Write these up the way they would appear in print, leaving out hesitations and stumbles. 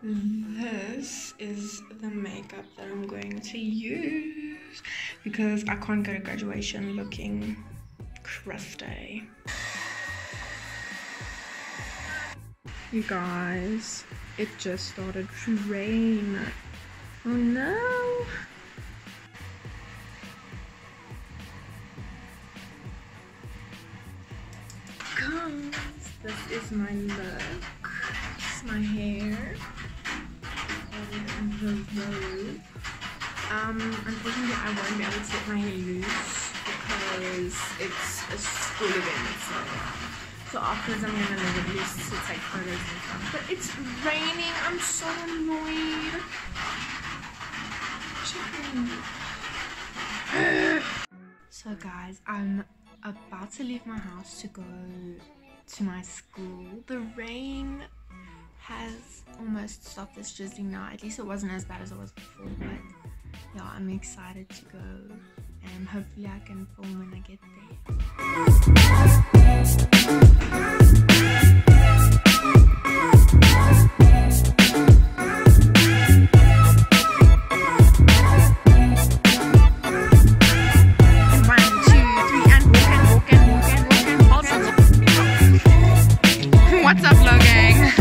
This is the makeup that I'm going to use because I can't go to graduation looking crusty. You guys, it just started to rain. Oh no! Guys, this is my look. This is my hair. And the robe. Unfortunately, I won't be able to get my hair loose because it's a school event. So afterwards, I'm gonna leave it loose to take photos and stuff. But it's raining. I'm so annoyed. So guys, I'm about to leave my house to go to my school. The rain has almost stopped this drizzling now. At least it wasn't as bad as it was before, but yeah, I'm excited to go and hopefully I can film when I get there. What's up, Lo gang?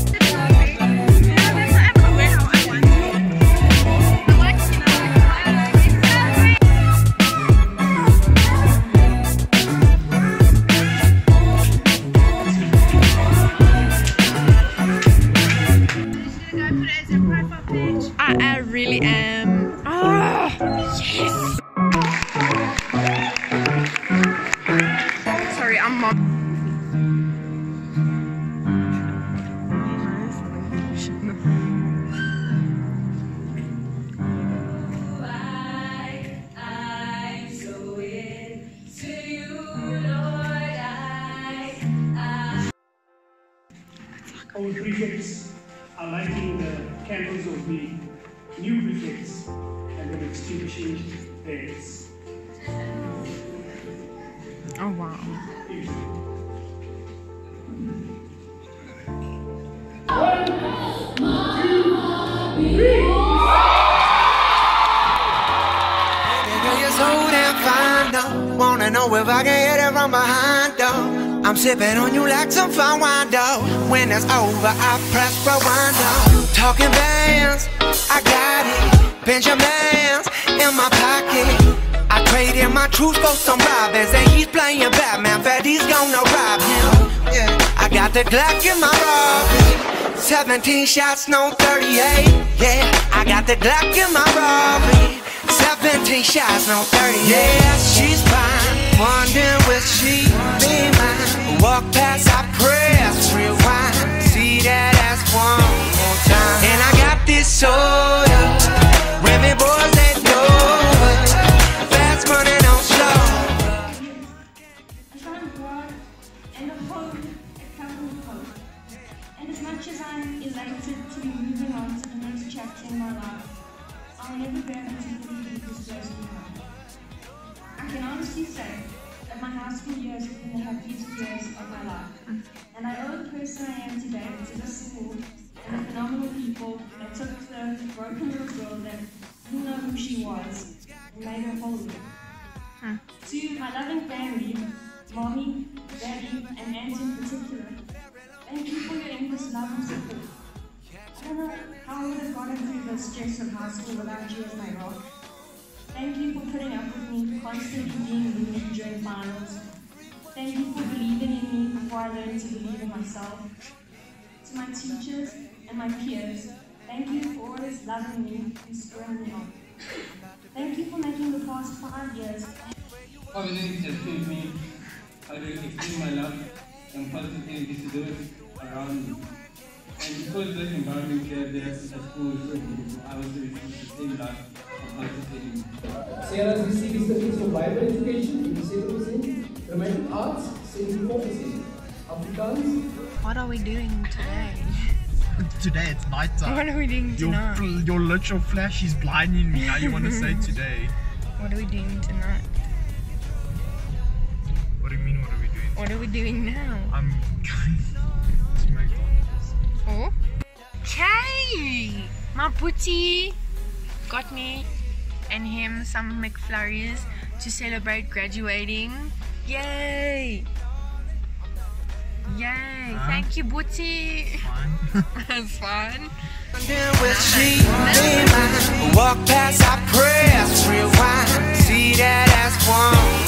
I really am. Oh, yes. Sorry, I'm Our prefects are lighting the candles of the new prefects and then extinguishing theirs. Oh wow. Wanna know if I can hit it from behind, though. I'm sipping on you like some fine wine, though. When it's over, I press rewind, though. Talking bands, I got it. Benjamins in my pocket. I traded my truth for some robbers, and he's playing Batman. Freddy's gonna rob him. Yeah, I got the Glock in my robbery. 17 shots, no 38. Yeah, I got the Glock in my robbery. 17 shots, no 30. Yeah, she's fine. Wondering will she be mine? Walk past, I press rewind. See that ass one more time. And I got this soda. Women, boys, they know it. Fast money, don't slow. I try to work and the hope it comes with hope. And as much as I'm elated to be moving on to the next chapter in my life, I'll never be able to believe this goes behind. I can honestly say that my high school years have been the happiest years of my life. And I owe the person I am today to this school and the phenomenal people that took the broken little girl that didn't know who she was and made her whole. To my loving family, mommy, daddy, and aunt in particular, thank you for your endless love and support. I don't know how I would have gotten through the stress of high school without you as my rock. Thank you for putting up with me, constantly being bullied during finals. Thank you for believing in me before I learned to believe in myself. To my teachers and my peers, thank you for always loving me and spurring me on. Thank you for making the past 5 years. Obviously, just showed me how to extend my love and positive things to do it around me. And because this environment here, there's a school, I was receiving the same love of positive. Sarah's receiving statistics for Bible education, 57%, Romantic arts, 74%, Afrikaans. What are we doing today? Today it's night time. What are we doing tonight? Your literal flash is blinding me. Now you want to say today. What are we doing tonight? What do you mean, what are we doing? What are we doing now? I'm going to McDonald's. Oh? Okay. Yay! My booty got me and him some McFlurries to celebrate graduating. Yay! Yay! Thank you, booty. It's fun. Walk past, I press rewind. See that as one.